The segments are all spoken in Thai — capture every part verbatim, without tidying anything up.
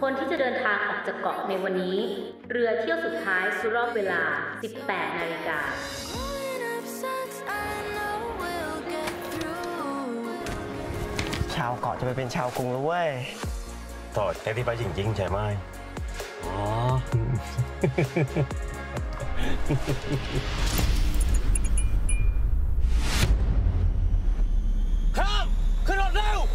คนที่จะเดินทางออกจากเกาะในวันนี้เรือเที่ยวสุดท้ายสู่รอบเวลา สิบแปด นาฬิกาชาวเกาะจะไปเป็นชาวกรุงแล้วเว้ยต่อแค่ที่ไปจริงๆใช่ไหมอ๋อข้ามขึ้นรถเร็ว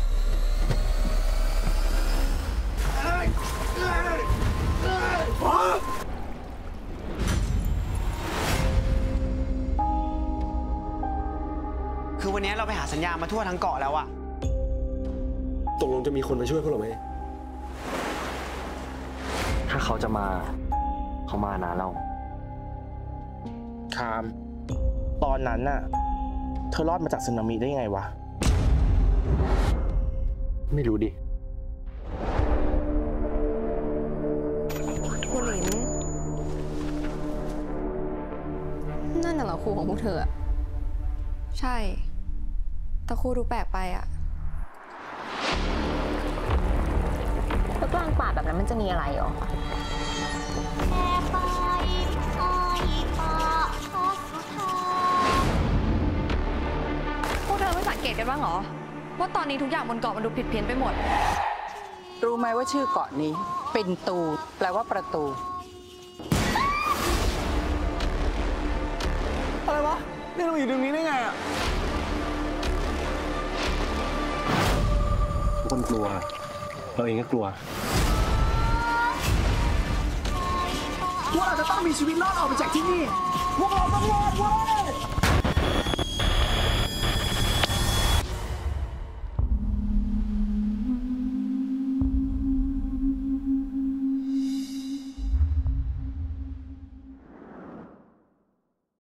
คือวันนี้เราไปหาสัญญามาทั่วทั้งเกาะแล้วอะตกลงจะมีคนมาช่วยพวกเราไหมถ้าเขาจะมาเขามานานแล้วคามตอนนั้นน่ะเธอรอดมาจากสึนามิได้ยังไงวะไม่รู้ดิครูหลินนั่นน่ะเหรอครูของพวกเธออะใช่แต่ครูดูแปลกไปอะแล้วกลางป่าแบบนั้นมันจะมีอะไรหรอพวกเธอไม่สังเกตกันบ้างเหรอว่าตอนนี้ทุกอย่างบนเกาะมันดูผิดเพี้ยนไปหมดรู้ไหมว่าชื่อเกาะนี้ปิ่นตูแปลว่าประตูอะไรวะนี่เราอยู่ตรงนี้ได้ไงอะทุกคนกลัวเราเองก็กลัวพวกเราจะต้องมีชีวิตรอดออกไปจากที่นี่พวกเราต้องรอดเว้ย